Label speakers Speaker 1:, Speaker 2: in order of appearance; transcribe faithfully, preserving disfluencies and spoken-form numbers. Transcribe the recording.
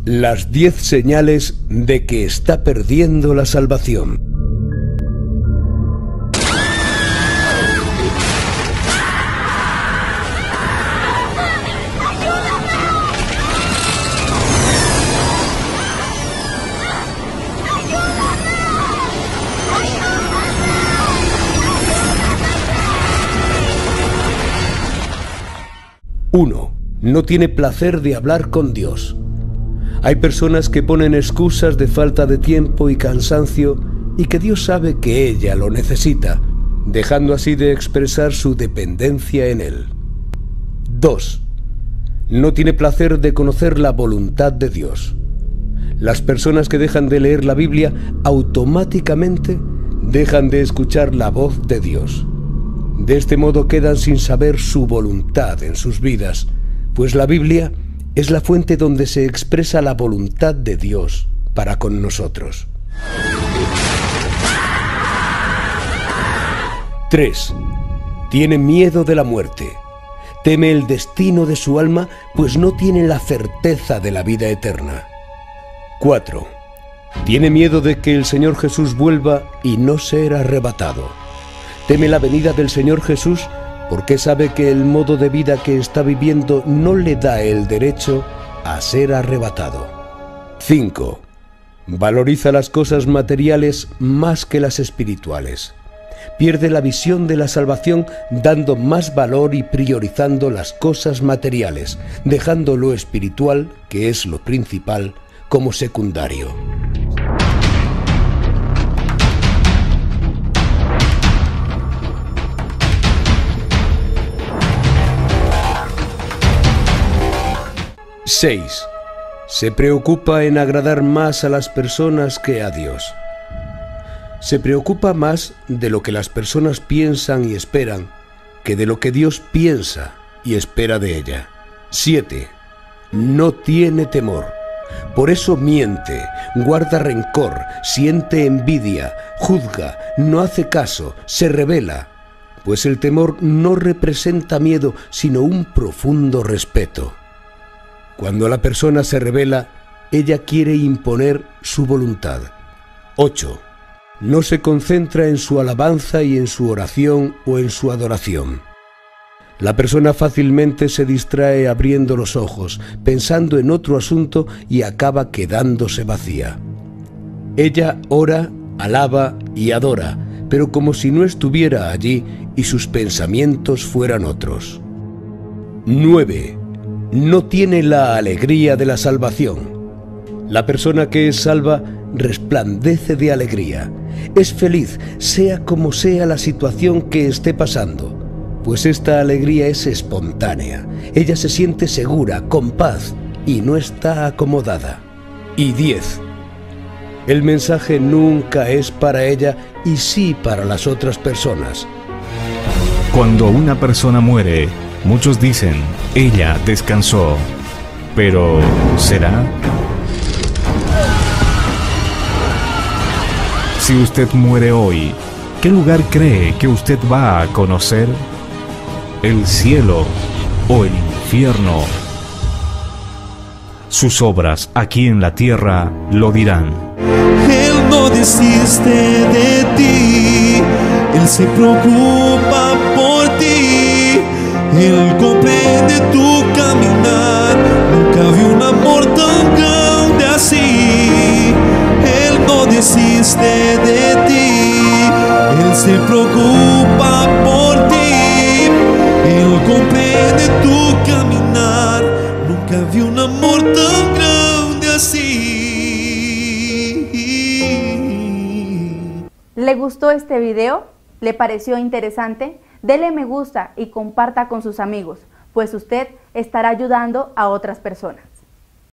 Speaker 1: Las diez señales de que está perdiendo la salvación. uno. No tiene placer de hablar con Dios. Hay personas que ponen excusas de falta de tiempo y cansancio y que Dios sabe que ella lo necesita, dejando así de expresar su dependencia en Él. dos. No tiene placer de conocer la voluntad de Dios. Las personas que dejan de leer la Biblia automáticamente dejan de escuchar la voz de Dios. De este modo quedan sin saber su voluntad en sus vidas, pues la Biblia es la fuente donde se expresa la voluntad de Dios para con nosotros. tres. Tiene miedo de la muerte. Teme el destino de su alma, pues no tiene la certeza de la vida eterna. cuatro. Tiene miedo de que el Señor Jesús vuelva y no ser arrebatado. Teme la venida del Señor Jesús porque sabe que el modo de vida que está viviendo no le da el derecho a ser arrebatado. cinco. Valoriza las cosas materiales más que las espirituales. Pierde la visión de la salvación dando más valor y priorizando las cosas materiales, dejando lo espiritual, que es lo principal, como secundario. seis. Se preocupa en agradar más a las personas que a Dios. Se preocupa más de lo que las personas piensan y esperan que de lo que Dios piensa y espera de ella. siete. No tiene temor. Por eso miente, guarda rencor, siente envidia, juzga, no hace caso, se rebela, pues el temor no representa miedo, sino un profundo respeto. Cuando la persona se rebela, ella quiere imponer su voluntad. ocho. No se concentra en su alabanza y en su oración o en su adoración. La persona fácilmente se distrae abriendo los ojos, pensando en otro asunto y acaba quedándose vacía. Ella ora, alaba y adora, pero como si no estuviera allí y sus pensamientos fueran otros. nueve. No tiene la alegría de la salvación. La persona que es salva resplandece de alegría. Es feliz, sea como sea la situación que esté pasando, pues esta alegría es espontánea. Ella se siente segura, con paz, y no está acomodada. Y diez. El mensaje nunca es para ella y sí para las otras personas.
Speaker 2: Cuando una persona muere, muchos dicen, ella descansó. Pero, ¿será? Si usted muere hoy, ¿qué lugar cree que usted va a conocer? ¿El cielo o el infierno? Sus obras aquí en la tierra lo dirán.
Speaker 3: Él no desiste de ti, Él se preocupa por ti, Él comprende tu caminar, nunca vi un amor tan grande así. Él no desiste de ti, Él se preocupa por ti, Él comprende tu caminar, nunca vi un amor tan grande así.
Speaker 4: ¿Le gustó este video? ¿Le pareció interesante? Dele me gusta y comparta con sus amigos, pues usted estará ayudando a otras personas.